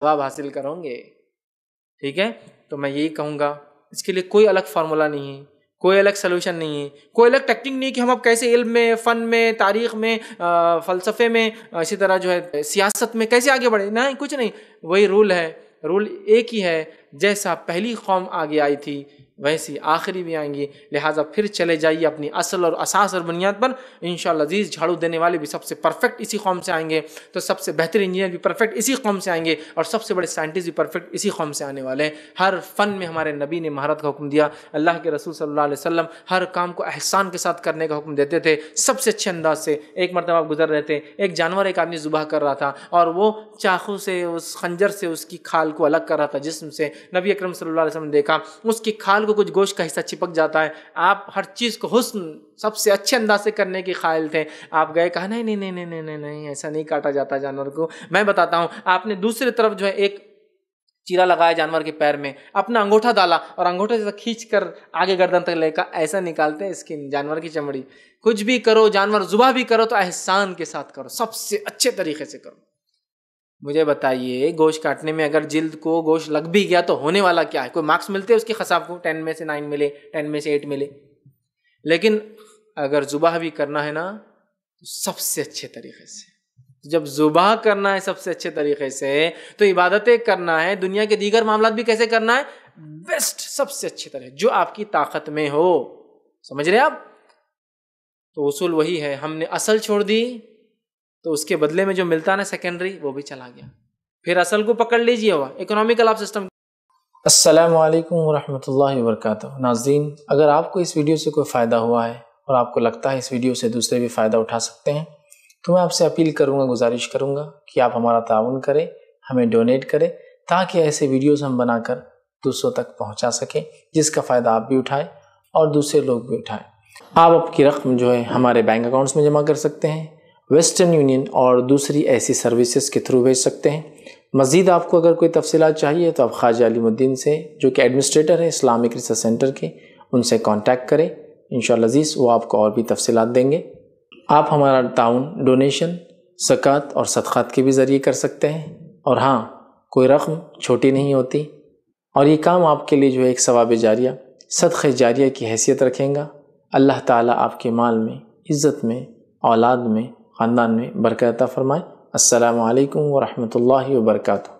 ثواب حاصل کرو گے. ٹھیک ہے، تو میں یہی کہوں گا، اس کے لیے کوئی الگ فارمولا نہیں ہے، کوئی الگ سلوشن نہیں ہے، کوئی الگ ٹیکنک نہیں کہ ہم اب کیسے علم میں، فن میں، تاریخ میں، فلسفے میں، اسی طرح جو ہے سیاست میں کیسے آگے بڑھے. نہیں، کچھ نہیں. وہی رول ہے، رول ایک ہی ہے. جیسا پہلی قوم آگے آئی تھی ویسی آخری بھی آئیں گی. لہٰذا پھر چلے جائیے اپنی اصل اور اساس اور بنیاد پر. انشاءاللہ عزیز جھاڑو دینے والے بھی سب سے پرفیکٹ اسی قوم سے آئیں گے، تو سب سے بہتر انجینئر بھی پرفیکٹ اسی قوم سے آئیں گے، اور سب سے بڑے سائنٹسٹ بھی پرفیکٹ اسی قوم سے آنے والے ہیں. ہر فن میں ہمارے نبی نے مہارت کا حکم دیا. اللہ کے رسول صلی اللہ علیہ وسلم ہر کام کو احسان کے ساتھ کرنے کا حکم دیتے تھے، سب سے اچھے انداز سے. ایک مرتبہ آپ گزر رہے تھے، ایک جانور ایک آدمی ذبح کر رہا تھا، اور وہ چاقو سے، اس خنجر سے اس کی کھال کو الگ کر رہا تھا جسم سے. نبی اکرم صلی اللہ علیہ وسلم نے دیکھا اس کی کھال کو کچھ گوشت کا حصہ چپک جاتا ہے. آپ ہر چیز کو حسن سب سے اچھے انداز سے کرنے کے قائل تھے. آپ گئے، کہا نہیں نہیں نہیں نہیں نہیں نہیں، ایسا نہیں کاٹا جاتا جانور کو. میں بتاتا ہوں، آپ نے دوسری طرف جو ہے ایک چیرا لگایا جانور کے پیر میں، اپنا انگوٹھا ڈالا اور انگوٹھے سے کھینچ کر آگے گردن تک لے کر ایسا نکالتے ہیں اسکن، جانور کی چمڑی. کچھ بھی کرو، جانور ذبح بھی کرو تو احسان کے ساتھ کرو، سب سے اچھے طریقے سے کرو. مجھے بتائیے، گوشت کاٹنے میں اگر جلد کو گوشت لگ بھی گیا تو ہونے والا کیا ہے؟ کوئی مارکس ملتے ہیں اس کے خصاب کو؟ 10 میں سے 9 ملے، 10 میں سے 8 ملے. لیکن اگر ذبح بھی کرنا ہے نا تو سب سے اچھے طریقے سے. جب ذبح کرنا ہے سب سے اچھے طریقے سے، تو عبادتیں کرنا ہے، دنیا کے دیگر معاملات بھی کیسے کرنا ہے؟ بیسٹ، سب سے اچھے طریقے، جو آپ کی طاقت میں ہو. سمجھ رہے آپ؟ تو اصول وہی ہے. ہم نے اصل چھوڑ دی تو اس کے بدلے میں جو ملتا نا سیکنڈری، وہ بھی چلا گیا. پھر اصل کو پکڑ لیجیے. ہوا اکنامیکل آپ سسٹم. السلام علیکم ورحمۃ اللہ وبرکاتہ. ناظرین، اگر آپ کو اس ویڈیو سے کوئی فائدہ ہوا ہے اور آپ کو لگتا ہے اس ویڈیو سے دوسرے بھی فائدہ اٹھا سکتے ہیں، تو میں آپ سے اپیل کروں گا، گزارش کروں گا کہ آپ ہمارا تعاون کریں، ہمیں ڈونیٹ کریں، تاکہ ایسے ویڈیوز ہم بنا کر دوسروں تک پہنچا سکیں، جس کا فائدہ آپ بھی اٹھائیں اور دوسرے لوگ بھی اٹھائیں. آپ کی رقم جو ہے ہمارے بینک اکاؤنٹس میں جمع کر سکتے ہیں، ویسٹرن یونین اور دوسری ایسی سروسز کے تھرو بھیج سکتے ہیں. مزید آپ کو اگر کوئی تفصیلات چاہیے تو آپ خواجہ علیم الدین سے، جو کہ ایڈمنسٹریٹر ہے اسلامک ریسرچ سینٹر کے، ان سے کانٹیکٹ کریں. انشاءاللہ عزیز وہ آپ کو اور بھی تفصیلات دیں گے. آپ ہمارا تعاون ڈونیشن، زکوٰۃ اور صدقات کے بھی ذریعے کر سکتے ہیں. اور ہاں، کوئی رقم چھوٹی نہیں ہوتی، اور یہ کام آپ کے لیے جو ہے ایک ثواب جاریہ، صدقہ جاریہ کی حیثیت رکھیں گا. اللہ تعالیٰ آپ کے مال میں، عزت میں، اولاد میں، خاندان میں برکت عطا فرمائے. السلام علیکم ورحمۃ اللہ وبرکاتہ.